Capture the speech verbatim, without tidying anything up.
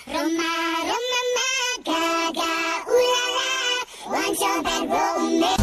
Roma, Roma, ma, ga, ga, ooh la la, want your bed romance.